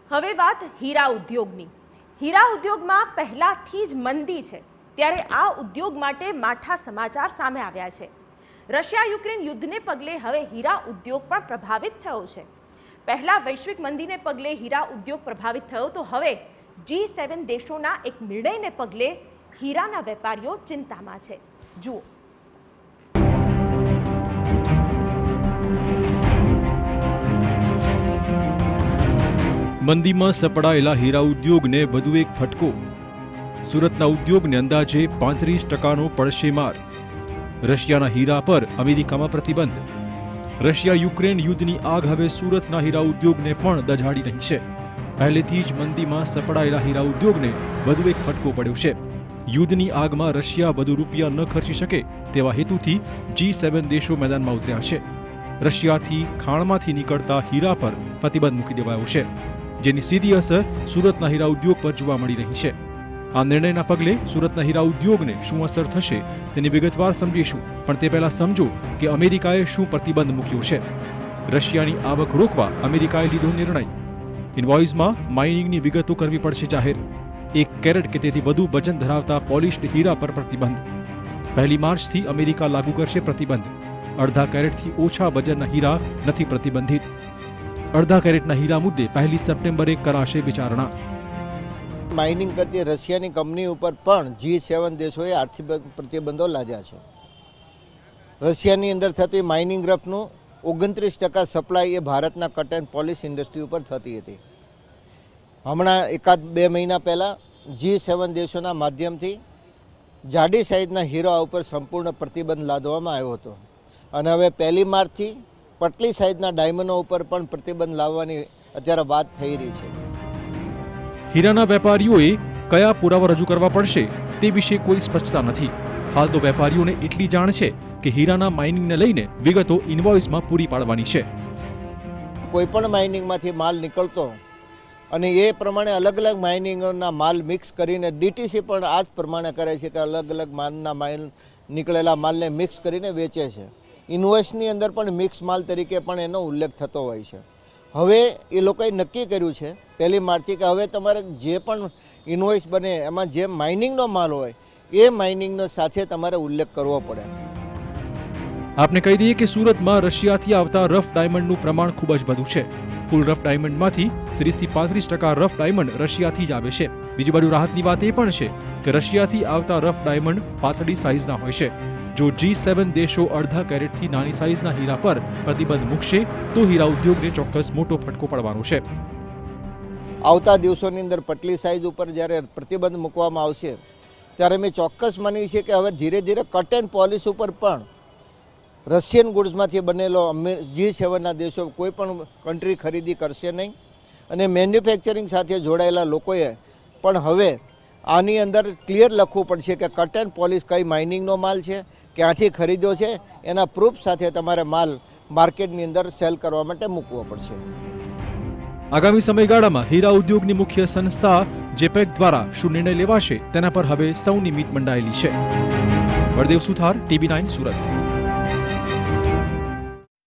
હવે વાત હીરા ઉદ્યોગની। હીરા ઉદ્યોગમાં પહેલાથી જ મંદી છે, ત્યારે આ ઉદ્યોગ માટે માઠા સમાચાર સામે આવ્યા છે। રશિયા યુક્રેન યુદ્ધને પગલે હવે હીરા ઉદ્યોગ પણ પ્રભાવિત થયો છે। પહેલા વૈશ્વિક મંદીને પગલે હીરા ઉદ્યોગ પ્રભાવિત થયો, તો હવે G7 દેશોના એક નિર્ણયને પગલે હીરાના વેપારીઓ ચિંતામાં છે। જુઓ। મંદીમાં સપડાયેલા હીરા ઉદ્યોગને વધુ એક ફટકો। સુરતના ઉદ્યોગને અંદાજે 35%નો પડશે માર। રશિયાના હીરા પર અમેરિકામાં પ્રતિબંધ। રશિયા યુક્રેન યુદ્ધની આગ હવે સુરતના હીરા ઉદ્યોગને પણ દઝાડી રહી છે। પહેલેથી જ મંદીમાં સપડાયેલા હીરા ઉદ્યોગને વધુ એક ફટકો પડ્યો છે। યુદ્ધની આગમાં રશિયા વધુ રૂપિયા ન ખર્ચી શકે તેવા હેતુથી G7 દેશો મેદાનમાં ઉતર્યા છે। રશિયાથી ખાણમાંથી નીકળતા હીરા પર પ્રતિબંધ મૂકી દેવાયો છે, જેની સીધી અસર સુરતના હીરા ઉદ્યોગ પર જોવા મળી રહી છે। આ નિર્ણયના પગલે સુરતના હીરા ઉદ્યોગને શું અસર થશે તેની વિગતવાર સમજીશું, પણ તે પહેલા સમજો કે અમેરિકાએ શું પ્રતિબંધ મૂક્યો છે। રશિયાની આવક રોકવા અમેરિકાએ લીધો નિર્ણય। ઇનવોઇસમાં માઇનિંગની વિગતો કરવી પડશે જાહેર। 1 કેરેટ કે તેથી વધુ વજન ધરાવતા પોલિશ્ડ હીરા પર પ્રતિબંધ। 1 માર્ચથી અમેરિકા લાગુ કરશે પ્રતિબંધ। 1/2 કેરેટથી ઓછા વજનના હીરા નથી પ્રતિબંધિત। 1/2 કેરેટના હીરા મુદ્દે 1 સપ્ટેમ્બરે કરાશે વિચારણા। માઇનિંગ કરતી રશિયાની કંપની ઉપર પણ G7 દેશોએ આર્થિક પ્રતિબંધો લાદ્યા છે। રશિયાની અંદર થતી માઇનિંગ રફનું 29% સપ્લાય એ ભારતના કટ એન્ડ પોલિશ ઇન્ડસ્ટ્રી ઉપર થતી હતી। હમણાં 1-2 મહિના પહેલાં G7 દેશોના માધ્યમથી જાડી સાઇઝના હીરા ઉપર સંપૂર્ણ પ્રતિબંધ લાદવામાં આવ્યો હતો, અને હવે 1 માર્ચથી પટલી સાઇઝના ડાયમંડો ઉપર પણ પ્રતિબંધ લાવવાની અત્યારે વાત થઈ રહી છે। હીરાના વેપારીઓએ કયા પુરાવા રજૂ કરવા પડશે તે વિશે કોઈ સ્પષ્ટતા નથી। હાલ તો વેપારીઓને એટલી જાણ છે કે હીરાના માઇનિંગને લઈને વિગતો ઇનવોઇસમાં પૂરી પાડવાની છે। કોઈ પણ માઇનિંગમાંથી માલ નીકળતો અને એ પ્રમાણે અલગ અલગ માઇનિંગના માલ મિક્સ કરીને DTC પણ આ જ પ્રમાણે કરે છે કે અલગ અલગ માલના નીકળેલા માલને મિક્સ કરીને વેચે છે। ઇનવોઇસની અંદર પણ મિક્સ માલ તરીકે પણ એનો ઉલ્લેખ થતો હોય છે। હવે એ લોકોએ નક્કી કર્યું છે 1 માર્ચથી કે હવે તમારે જે પણ ઇનવોઇસ બને એમાં જે માઇનિંગનો માલ હોય એ માઇનિંગનો સાથે તમારે ઉલ્લેખ કરવો પડે। આપને કહી દઈએ કે સુરતમાં રશિયાથી આવતા રફ ડાયમંડનું પ્રમાણ ખૂબ જ વધુ છે। કુલ રફ ડાયમંડમાંથી 30થી 35% રફ ડાયમંડ રશિયાથી જ આવે છે। બીજી બાજુ રાહતની વાત એ પણ છે કે રશિયાથી આવતા રફ ડાયમંડ પાતળી સાઇઝના હોય છે। જો G7 દેશો 1/2 કેરેટથી નાની સાઇઝના હીરા પર પ્રતિબંધ મૂકશે તો હીરા ઉદ્યોગને ચોક્કસ મોટો ફટકો પડવાનો છે। આવતા દિવસોની અંદર પટલી સાઇઝ ઉપર જ્યારે પ્રતિબંધ મૂકવામાં આવશે ત્યારે મેં ચોક્કસ માનવી છે કે હવે ધીરે ધીરે કટ એન્ડ પોલિશ ઉપર પણ રશિયન ગુડ્સમાંથી બનેલો G7ના દેશો કોઈ પણ કન્ટ્રી ખરીદી કરશે નહીં, અને મેન્યુફેક્ચરિંગ સાથે જોડાયેલા લોકોએ પણ હવે આની અંદર ક્લિયર લખવું પડશે કે કટ એન્ડ પોલિશ કઈ માઇનિંગનો માલ છે, ક્યાંથી ખરીદ્યો છે, એના પ્રૂફ સાથે તમારે માલ માર્કેટની અંદર સેલ કરવા માટે મૂકવો પડશે। આગામી સમયગાળામાં હીરા ઉદ્યોગની મુખ્ય સંસ્થા જેપેક દ્વારા શું નિર્ણય લેવાશે તેના પર હવે સૌની મીટ મંડાયેલી છે। બળદેવ સુથાર, TV9 સુરત।